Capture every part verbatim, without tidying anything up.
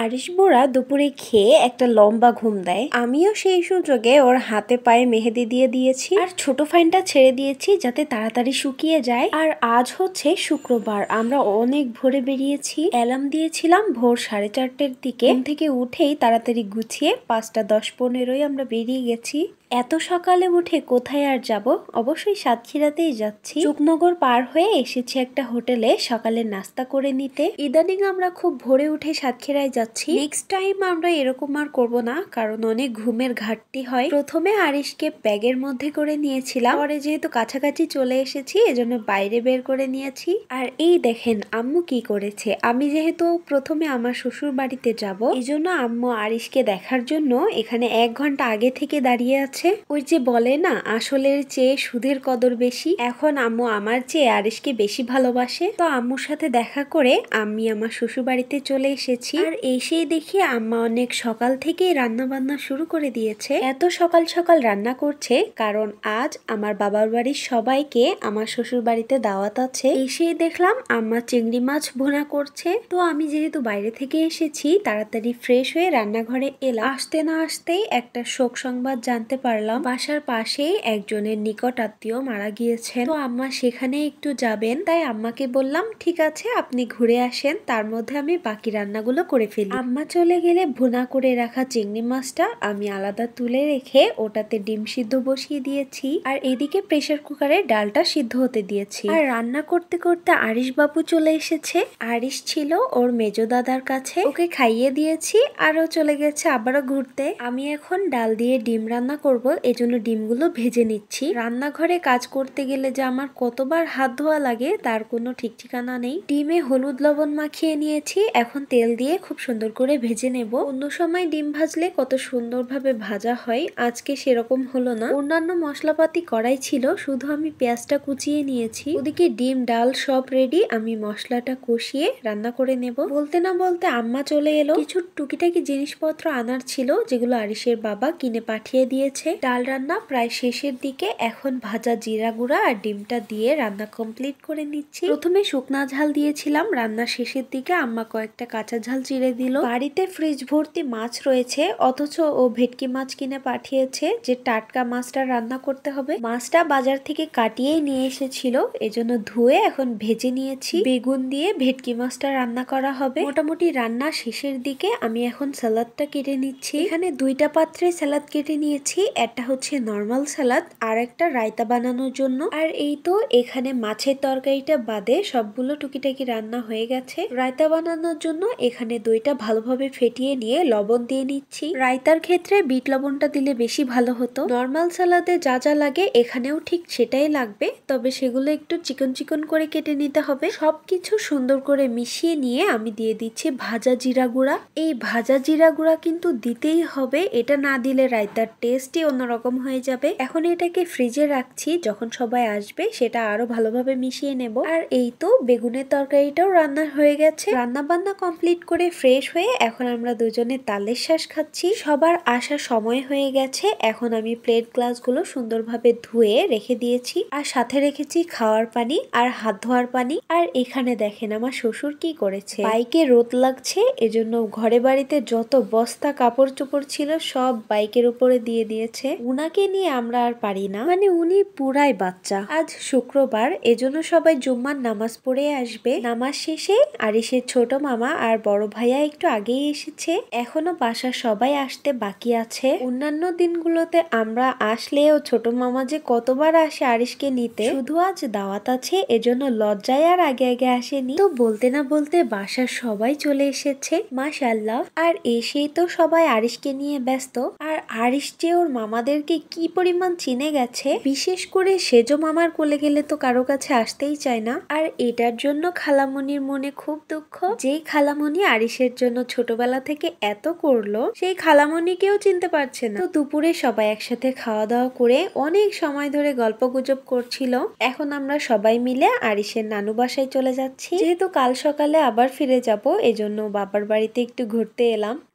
আরিশ বুড়া দুপুরে খেয়ে একটা লম্বা ঘুম দেয়। আমিও সেই সুযোগে ওর হাতে পায়ে মেহেদি দিয়ে দিয়েছি আর ছোট ফাইনটা ছেড়ে দিয়েছি যাতে তাড়াতাড়ি শুকিয়ে যায়। আর আজ হচ্ছে শুক্রবার, আমরা অনেক ভোরে বেরিয়েছি। অ্যালার্ম দিয়েছিলাম ভোর সাড়ে চারটের দিকে। ঘুম থেকে উঠেই তাড়াতাড়ি গুছিয়ে পাঁচটা দশ পনেরোই আমরা বেরিয়ে গেছি। এত সকালে উঠে কোথায় আর যাব, অবশ্যই সাতক্ষীরাতেই যাচ্ছি। চুকনগর পার হয়ে এসেছি একটা হোটেলে সকালে নাস্তা করে নিতে। ইদানিং আমরা খুব ভোরে উঠে সাতক্ষীরায় যাচ্ছি। নেক্সট টাইম আমরা এরকম আর করব না, কারণ অনেক ঘুমের ঘাটতি হয়। প্রথমে আরিশকে ব্যাগের মধ্যে করে নিয়েছিলাম, পরে যেহেতু কাছাকাছি চলে এসেছি এজন্য বাইরে বের করে নিয়েছি। আর এই দেখেন আম্মু কি করেছে। আমি যেহেতু প্রথমে আমার শ্বশুর বাড়িতে যাব, এই জন্য আম্মু আরিশকে দেখার জন্য এখানে এক ঘন্টা আগে থেকে দাঁড়িয়ে আছে। ওই যে বলে না, আসলের চেয়ে সুদের কদর বেশি। এখন আম্মু আমার চেয়ে আরিশকে বেশি ভালোবাসে। তো আম্মুর সাথে দেখা করে আমি আমার শ্বশুর বাড়িতে চলে এসেছি। আর এসেই দেখি আম্মা অনেক সকাল থেকেই রান্না বান্না শুরু করে দিয়েছে। এত সকাল সকাল রান্না করছে কারণ আজ আমার বাবার বাড়ির সবাইকে আমার শ্বশুর বাড়িতে দাওয়াত আছে। এসেই দেখলাম আম্মা চিংড়ি মাছ ভুনা করছে। তো আমি যেহেতু বাইরে থেকে এসেছি তাড়াতাড়ি ফ্রেশ হয়ে রান্নাঘরে এলাম। আসতে না আসতেই একটা শোক সংবাদ জানতে পারলাম, বাসার পাশেই একজনের নিকট আত্মীয় মারা গিয়েছেন। তো আম্মা সেখানে একটু যাবেন, তাই আম্মাকে বললাম ঠিক আছে আপনি ঘুরে আসেন, তার মধ্যে আমি বাকি রান্নাগুলো করে ফেলি। আম্মা চলে গেলে ভুনা করে রাখা চিংড়ি মাছটা আমি আলাদা তুলে রেখে ওটাতে ডিম সিদ্ধ বসিয়ে দিয়েছি। আর এদিকে প্রেসার কুকারে ডালটা সিদ্ধ হতে দিয়েছি। আর রান্না করতে করতে আরিশ বাবু চলে এসেছে। আরিশ ছিল ওর মেজো দাদার কাছে, ওকে খাইয়ে দিয়েছি আর ও চলে গেছে আবারও ঘুরতে। আমি এখন ডাল দিয়ে ডিম রান্না করব, এজন্য ডিমগুলো ভেজে নিচ্ছি। রান্নাঘরে কাজ করতে গেলে যে আমার কতবার হাত ধোয়া লাগে তার কোনো ঠিক ঠিকানা নেই। ডিমে হলুদ লবণ মাখিয়ে নিয়েছি, এখন তেল দিয়ে খুব সুন্দর করে ভেজে নেব। অন্য সময় ডিম ভাজলে কত সুন্দরভাবে ভাজা হয়, আজকে সেরকম হলো না। অন্যান্য মশলাপাতি করাই ছিল, শুধু আমি পেঁয়াজটা কুচিয়ে নিয়েছি। ওদিকে ডিম ডাল সব রেডি, আমি মশলাটা কষিয়ে রান্না করে নেব। বলতে না বলতে আম্মা চলে এলো। কিছু টুকিটাকি জিনিসপত্র আনার ছিল যেগুলো আরিশের বাবা কিনে পাঠিয়ে দিয়েছে। ডাল রান্না প্রায় শেষের দিকে, এখন ভাজা জিরা গুঁড়া আর ডিমটা দিয়ে রান্না কমপ্লিট করে নিচ্ছি। প্রথমে শুকনা ঝাল দিয়েছিলাম, রান্নার শেষের দিকে আম্মা কয়েকটা কাঁচা ঝাল চিড়ে দিল। বাড়িতে ফ্রিজ ভর্তি মাছ রয়েছে, অথচ ও ভেটকি মাছ কিনে পাঠিয়েছে যে টাটকা মাছটা রান্না করতে হবে। মাছটা বাজার থেকে কাটিয়েই নিয়ে এসেছিল, এজন্য ধুয়ে এখন ভেজে নিয়েছি। বেগুন দিয়ে ভেটকি মাছটা রান্না করা হবে। মোটামুটি রান্না শেষের দিকে আমি এখন সালাদটা কেটে নিচ্ছি। এখানে দুইটা পাত্রে সালাদ কেটে নিয়েছি, একটা হচ্ছে নর্মাল সালাদ আর একটা রায়তা বানানোর জন্য। আর এই তো এখানে মাছের তরকারিটা বাদে সবগুলো টুকিটাকি রান্না হয়ে গেছে। রায়তা বানানোর জন্য এখানে দইটা ভালোভাবে ফেটিয়ে নিয়ে লবণ দিয়ে নিচ্ছি। রায়তার ক্ষেত্রে বিট লবণটা দিলে বেশি ভালো হতো। নর্মাল সালাদে যা যা লাগে এখানেও ঠিক সেটাই লাগবে, তবে সেগুলো একটু চিকন চিকন করে কেটে নিতে হবে। সবকিছু সুন্দর করে মিশিয়ে নিয়ে আমি দিয়ে দিচ্ছি ভাজা জিরা গুঁড়া। এই ভাজা জিরা গুঁড়া কিন্তু দিতেই হবে, এটা না দিলে রায়তার টেস্টই অন্যরকম হয়ে যাবে। এখন এটাকে ফ্রিজে রাখছি, যখন সবাই আসবে সেটা আরো ভালোভাবে মিশিয়ে নেব। আর এই তো বেগুনের তরকারিটাও রান্না হয়ে গেছে। রান্না বান্না কমপ্লিট করে ফ্রেশ হয়ে এখন আমরা দুজনে তালের শ্বাস খাচ্ছি। সবার আসার সময় হয়ে গেছে, এখন আমি প্লেট গ্লাসগুলো সুন্দরভাবে ধুয়ে রেখে দিয়েছি। আর সাথে রেখেছি খাওয়ার পানি আর হাত ধোয়ার পানি। আর এখানে দেখেন আমার শ্বশুর কি করেছে, বাইকে রোদ লাগছে এজন্য ঘরে বাড়িতে যত বস্তা কাপড় চোপড় ছিল সব বাইকের উপরে দিয়ে দিয়েছে। উনাকে নিয়ে আমরা আর পারি না, মানে উনি পুরাই বাচ্চা। আজ শুক্রবার, এজন্য সবাই জুম্মার নামাজ পড়ে আসবে। নামাজ শেষে আরিশের ছোট মামা আর বড় ভাইয়া একটু আগেই এসেছে, এখনো বাসার সবাই আসতে বাকি আছে। অন্যান্য দিনগুলোতে আমরা আসলেও ছোট মামা যে কতবার আসে আরিশকে নিতে, শুধু আজ দাওয়াত আছে এজন্য লজ্জায় আর আগে আগে আসেনি। তো বলতে না বলতে বাসার সবাই চলে এসেছে, মাশাআল্লাহ। আর এসেই তো সবাই আরিশকে নিয়ে ব্যস্ত। আর আরিশ যে ওর মামাদেরকে কি পরিমাণ চিনে গেছে, বিশেষ করে সেজো মামার কোলে গেলে তো কারো কাছে আসতেই চায় না। আর এটার জন্য খালামনির মনে খুব দুঃখ, যেই খালামনি আরিশের জন্য ছোটবেলা থেকে এত করলো সেই খালামনিকেও চিনতে পারছে না। তো দুপুরে সবাই একসাথে খাওয়া দাওয়া করে অনেক সময় ধরে গল্প গুজব করছিল। এখন আমরা সবাই মিলে আরিশের নানু বাসায় চলে যাচ্ছি, যেহেতু কাল সকালে আবার ফিরে যাব এজন্য বাবার বাড়িতে একটু ঘুরতে এলাম।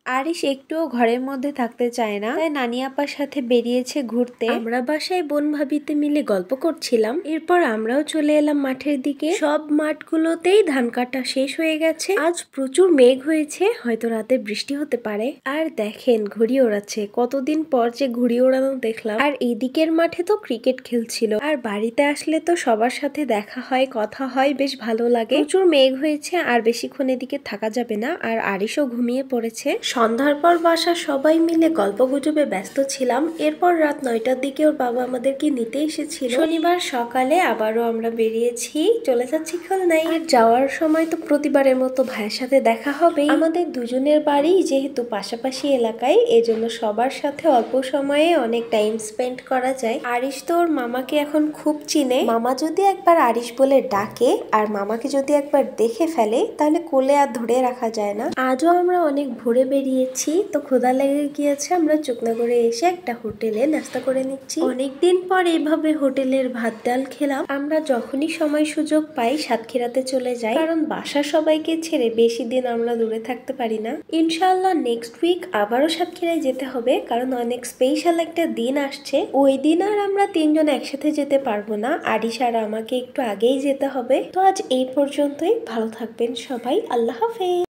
আরিশ একটুও ঘরের মধ্যে থাকতে চায় না, তাই নানি আপার সাথে বেরিয়েছে ঘুরতে। আমরা বাসায় বোন ভাবিতে মিলে গল্প করছিলাম। এরপর আমরাও চলে এলাম মাঠের দিকে। সব মাঠগুলোতেই ধান কাটা শেষ হয়ে গেছে। আজ প্রচুর মেঘ হয়েছে, হয়তো রাতে বৃষ্টি হতে পারে। আর দেখেন ঘুড়ি ওড়াচ্ছে, কতদিন পর যে ঘুড়ি ওড়ানো দেখলাম। আর এদিকের মাঠে তো ক্রিকেট খেলছিল। আর বাড়িতে আসলে তো সবার সাথে দেখা হয়, কথা হয়, বেশ ভালো লাগে। প্রচুর মেঘ হয়েছে আর বেশিক্ষণ এদিকে থাকা যাবে না। আর আরিশও ঘুমিয়ে পড়েছে। সন্ধ্যার পর বাসার সবাই মিলে গল্প গুজবে ব্যস্ত ছিলাম। এরপর রাত নয়টার দিকে ওর বাবা আমাদেরকে নিতে এসেছিল। শনিবার সকালে আবারও আমরা বেরিয়েছি, চলে যাচ্ছি খুলনায়। আর যাওয়ার সময় তো প্রতিবারের মতো ভাইয়ের সাথে দেখা হবে। আমাদের দুজনের বাড়ি যেহেতু পাশাপাশি এলাকায়, এজন্য সবার সাথে অল্প সময়ে অনেক টাইম স্পেন্ড করা যায়। আরিশ তো ওর মামাকে এখন খুব চিনে। মামা যদি একবার আরিশ বলে ডাকে আর মামাকে যদি একবার দেখে ফেলে, তাহলে কোলে আর ধরে রাখা যায় না। আজও আমরা অনেক ভোরে বেরিয়েছি, তো ক্ষুধা লেগে গিয়েছে। আমরা চুকনাগড়ে এসে একটা হোটেলে নাস্তা করে নিচ্ছি। অনেকদিন পর এইভাবে হোটেলের ভাত ডাল খেলাম। আমরা যখনই সময় সুযোগ পাই সাতক্ষীরাতে চলে যাই, কারণ বাসার সবাইকে ছেড়ে বেশি দিন আমরা দূরে থাকতে পারি না। ইনশাআল্লাহ নেক্সট উইক আবারও সাতক্ষীরায় যেতে হবে, কারণ অনেক স্পেশাল একটা দিন আসছে। ওই দিন আর আমরা তিনজন একসাথে যেতে পারবো না, আরিশ আর আমাকে একটু আগেই যেতে হবে। তো আজ এই পর্যন্তই, ভালো থাকবেন সবাই, আল্লাহ হাফেজ।